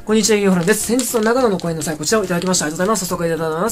こんにちは、ゆうほらんです。先日の長野の公演の際、こちらをいただきました。ありがとうございます。早速いただきます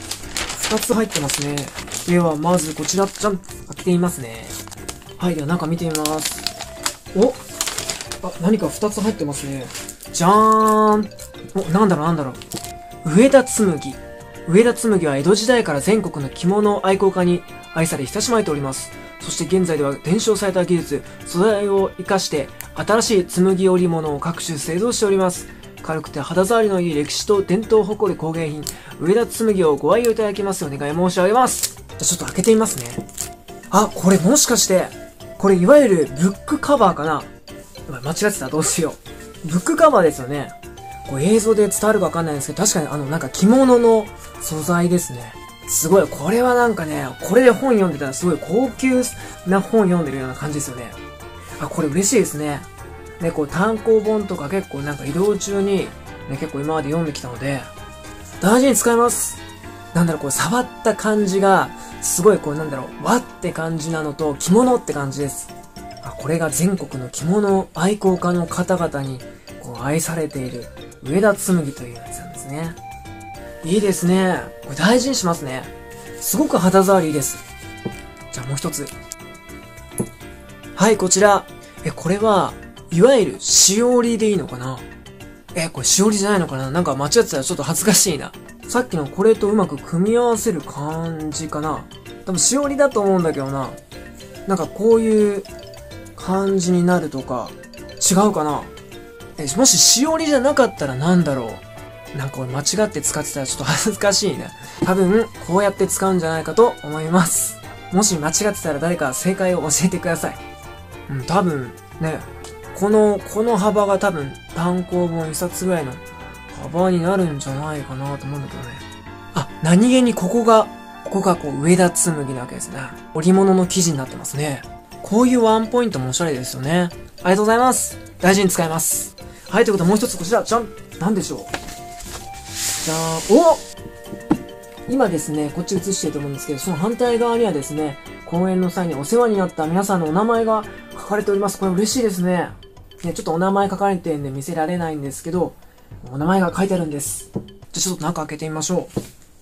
。2つ入ってますね。では、まずこちら、じゃん、開けてみますね。はい、では中見てみます。お、何か2つ入ってますね。じゃーん。なんだろう。上田紬。上田紬は江戸時代から全国の着物愛好家に愛され親しまれております。そして現在では伝承された技術、素材を活かして新しい紬織物を各種製造しております。軽くて肌触りのいい歴史と伝統を誇る工芸品、上田紬をご愛用いただきますようお願い申し上げます。じゃあちょっと開けてみますね。これもしかして、これいわゆるブックカバーかな？間違ってたらどうしよう。ブックカバーですよね。これ映像で伝わるかわかんないんですけど、確かになんか着物の素材ですね。すごい、これはなんかね、これで本読んでたらすごい高級な本読んでるような感じですよね。これ嬉しいですね。ね、こう単行本とか結構なんか移動中に、ね、結構今まで読んできたので、大事に使います。こう触った感じが、すごいこう和って感じなのと、着物って感じです。これが全国の着物愛好家の方々に、こう愛されている、上田紬というやつなんですね。いいですね。これ大事にしますね。すごく肌触りいいです。じゃあもう一つ。はい、こちら。これは、いわゆるしおりでいいのかな？これしおりじゃないのかな？なんか間違ってたらちょっと恥ずかしいな。さっきのこれとうまく組み合わせる感じかな？多分しおりだと思うんだけどな。なんかこういう感じになるとか、違うかな？もししおりじゃなかったらなんだろう？なんかこれ間違って使ってたらちょっと恥ずかしいね。多分、こうやって使うんじゃないかと思います。もし間違ってたら誰か正解を教えてください。多分、ね、この幅が多分単行本1冊ぐらいの幅になるんじゃないかなと思うんだけどね。何気にここがこう上田紬なわけですね。織物の生地になってますね。こういうワンポイントもおしゃれですよね。ありがとうございます。大事に使います。はい、ということでもう一つこちら、じゃん！なんでしょう。じゃーん。今ですね、こっち映してると思うんですけど、その反対側にはですね、公演の際にお世話になった皆さんのお名前が書かれております。これ嬉しいですね。ちょっとお名前書かれてるんで見せられないんですけど、お名前が書いてあるんです。じゃあちょっと中開けてみましょ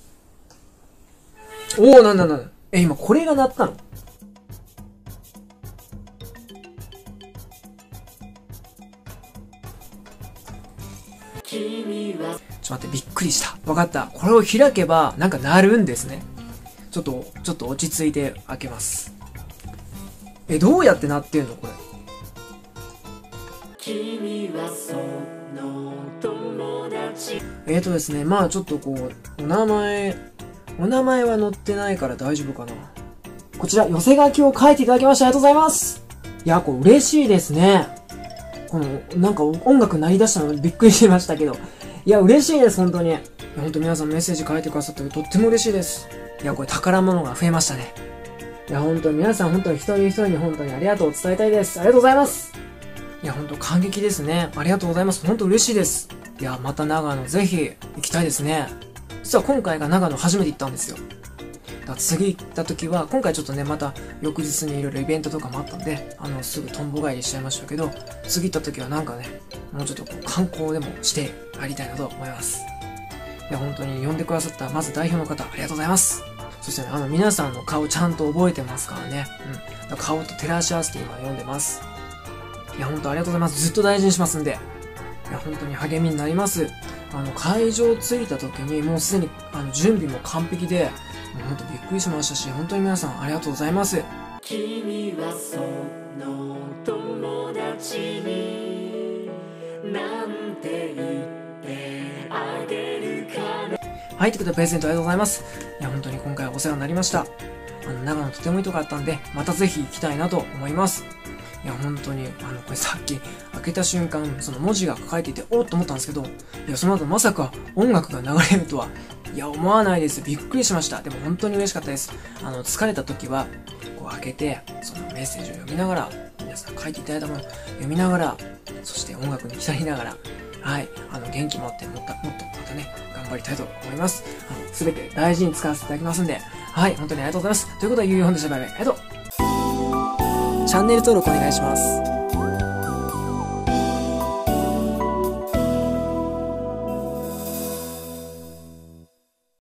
う。なんだ。今これが鳴ったの？ちょっと待って、びっくりした。わかった。これを開けば、なんか鳴るんですね。ちょっと落ち着いて開けます。どうやって鳴ってんのこれ。君はその友達。ですね、まあちょっとこう、お名前は載ってないから大丈夫かな。こちら、寄せ書きを書いていただきましてありがとうございます。いや、これ嬉しいですね。なんか音楽鳴り出したのびっくりしましたけど。いや、嬉しいです、本当に。本当皆さんメッセージ書いてくださってとっても嬉しいです。いや、これ宝物が増えましたね。いや、本当に皆さん本当に一人一人に本当にありがとうを伝えたいです。ありがとうございます。いや、本当感激ですね。ありがとうございます。本当嬉しいです。いや、また長野ぜひ行きたいですね。実は今回が長野初めて行ったんですよ。次行った時は、今回ちょっとね、また翌日にいろいろイベントとかもあったんで、すぐとんぼ返りしちゃいましたけど、次行った時はなんかね、もうちょっとこう観光でもして帰りたいなと思います。いや、本当に呼んでくださったまず代表の方、ありがとうございます。そしてね、皆さんの顔ちゃんと覚えてますからね。顔と照らし合わせて今読んでます。いや、本当ありがとうございます。ずっと大事にしますんで。いや、本当に励みになります。会場着いた時にもうすでに準備も完璧で、もう本当びっくりしましたし、本当に皆さんありがとうございます。君はその友達になんて言ってあげるかな。はい、ということでプレゼントありがとうございます。いや、本当に今回はお世話になりました。長野とてもいいとこあったんで、またぜひ行きたいなと思います。いや、本当に、これさっき開けた瞬間、その文字が書かれていて、おっと思ったんですけど、いや、その後まさか音楽が流れるとは、いや、思わないです。びっくりしました。でも本当に嬉しかったです。疲れた時は、こう開けて、そのメッセージを読みながら、皆さん書いていただいたものを読みながら、そして音楽に浸りながら、はい、元気持ってもっとまたね、頑張りたいと思います。すべて大事に使わせていただきますんで、はい、本当にありがとうございます。ということで、ゆうほんでした。バイバイ。ありがとう。チャンネル登録お願いします。